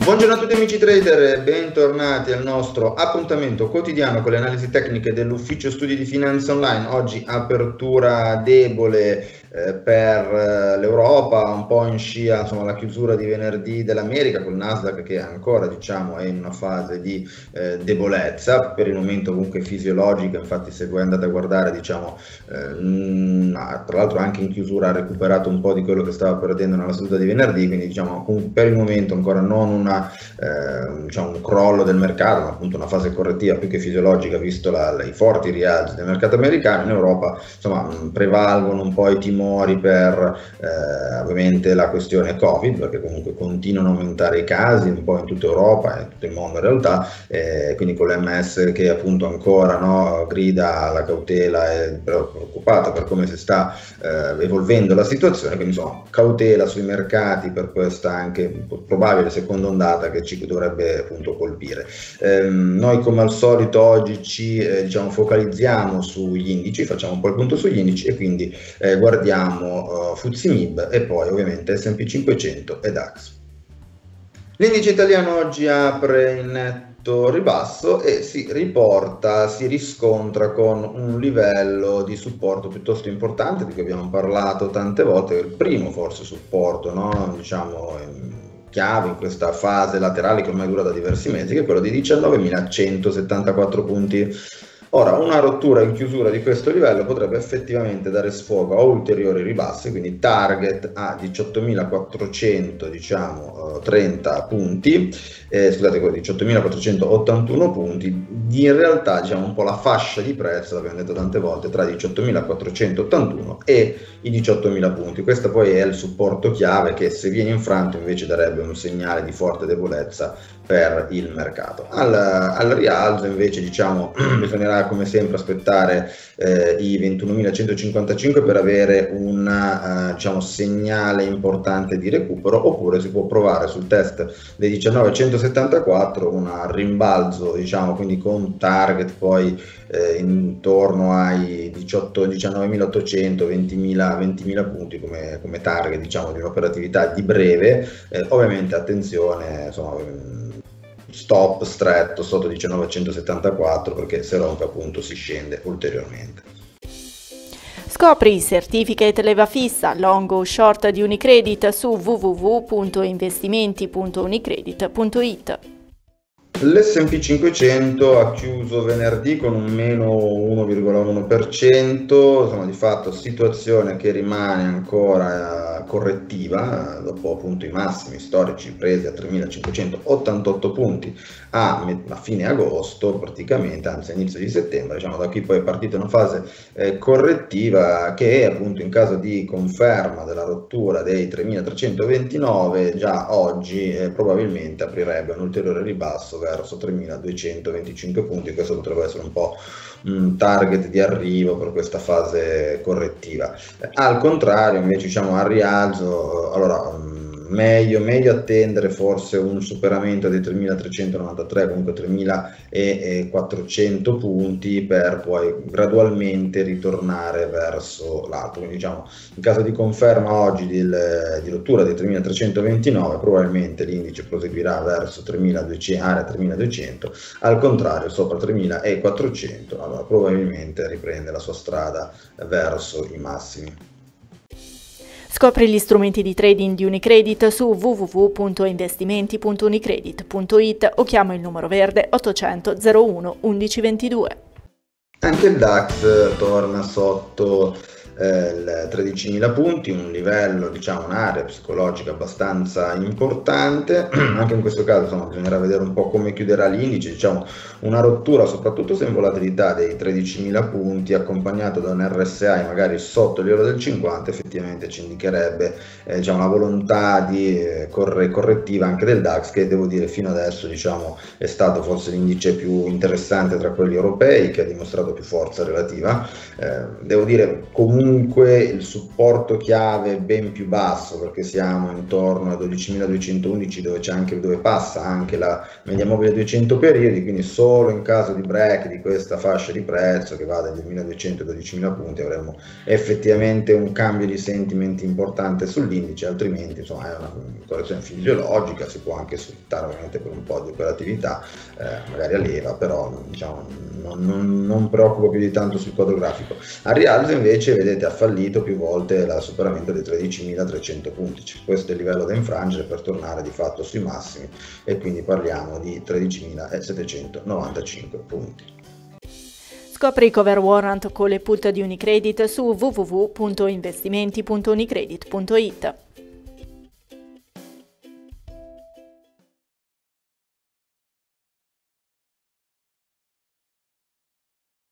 Buongiorno a tutti amici trader e bentornati al nostro appuntamento quotidiano con le analisi tecniche dell'ufficio studi di Finanza Online. Oggi apertura debole per l'Europa, un po' in scia insomma la chiusura di venerdì dell'America, con Nasdaq che ancora è in una fase di debolezza, per il momento comunque fisiologica. Infatti se voi andate a guardare tra l'altro anche in chiusura ha recuperato un po' di quello che stava perdendo nella seduta di venerdì, quindi per il momento ancora non un crollo del mercato, ma appunto una fase correttiva più che fisiologica, visto i forti rialzi del mercato americano. In Europa prevalgono un po' i timori per ovviamente la questione Covid, perché comunque continuano a aumentare i casi un po' in tutta Europa e in tutto il mondo in realtà, quindi con l'OMS che appunto ancora grida alla cautela e preoccupata per come si sta evolvendo la situazione, quindi insomma cautela sui mercati per questa anche probabile seconda ondata che ci dovrebbe appunto colpire. Noi come al solito oggi ci focalizziamo sugli indici, facciamo un po' il punto sugli indici e quindi guardiamo FTSE MIB e poi ovviamente S&P 500 e DAX. L'indice italiano oggi apre in netto ribasso e si riscontra con un livello di supporto piuttosto importante, di cui abbiamo parlato tante volte, il primo forse supporto, chiave in questa fase laterale che ormai dura da diversi mesi, che è quello di 19.174 punti. Ora, una rottura in chiusura di questo livello potrebbe effettivamente dare sfogo a ulteriori ribassi, quindi target a 18.430 punti, scusate, 18.481 punti. In realtà un po' la fascia di prezzo, l'abbiamo detto tante volte, tra i 18.481 e i 18.000 punti. Questo poi è il supporto chiave che, se viene infranto, invece darebbe un segnale di forte debolezza per il mercato. Al rialzo invece bisognerà come sempre aspettare i 21.155 per avere un segnale importante di recupero, oppure si può provare sul test dei 19.174 un rimbalzo, quindi con target poi intorno ai 19.800, 20.000 punti come target di un'operatività di breve. Ovviamente attenzione, stop stretto sotto 19.174, perché se rompe appunto si scende ulteriormente. Scopri i certificate leva fissa long o short di Unicredit su www.investimenti.unicredit.it. L'S&P 500 ha chiuso venerdì con un meno 1,1%, di fatto situazione che rimane ancora correttiva, dopo appunto i massimi storici presi a 3.588 punti a fine agosto praticamente, anzi inizio di settembre. Da qui poi è partita una fase correttiva che appunto in caso di conferma della rottura dei 3.329 già oggi probabilmente aprirebbe un ulteriore ribasso verso 3.225 punti. Questo potrebbe essere un po' un target di arrivo per questa fase correttiva. Al contrario invece al rialzo, meglio attendere forse un superamento dei 3.393, comunque 3.400 punti, per poi gradualmente ritornare verso l'alto. Quindi in caso di conferma oggi di rottura dei 3.329, probabilmente l'indice proseguirà verso 3.200, al contrario sopra 3.400 probabilmente riprende la sua strada verso i massimi. Scopri gli strumenti di trading di Unicredit su www.investimenti.unicredit.it o chiama il numero verde 800 01 11 22. Anche il DAX torna sotto 13.000 punti, un livello, un'area psicologica abbastanza importante. Anche in questo caso bisognerà vedere un po' come chiuderà l'indice. Una rottura, soprattutto se in volatilità, dei 13.000 punti accompagnato da un RSI magari sotto il livello del 50 effettivamente ci indicherebbe una volontà di correttiva anche del DAX, che devo dire fino adesso è stato forse l'indice più interessante tra quelli europei, che ha dimostrato più forza relativa. Devo dire comunque comunque il supporto chiave ben più basso, perché siamo intorno a 12.211 dove passa anche la media mobile 200 periodi, quindi solo in caso di break di questa fascia di prezzo che va dagli 1.200 ai 12.000 punti avremo effettivamente un cambio di sentimenti importante sull'indice, altrimenti insomma è una correzione fisiologica, si può anche sfruttare ovviamente per un po' di operatività, magari a leva, però diciamo non preoccupo più di tanto sul quadro grafico. A rialzo invece vedete ha fallito più volte il superamento dei 13.300 punti, cioè, questo è il livello da infrangere per tornare di fatto sui massimi, e quindi parliamo di 13.795 punti. Scopri i cover warrant con le put di Unicredit su www.investimenti.unicredit.it.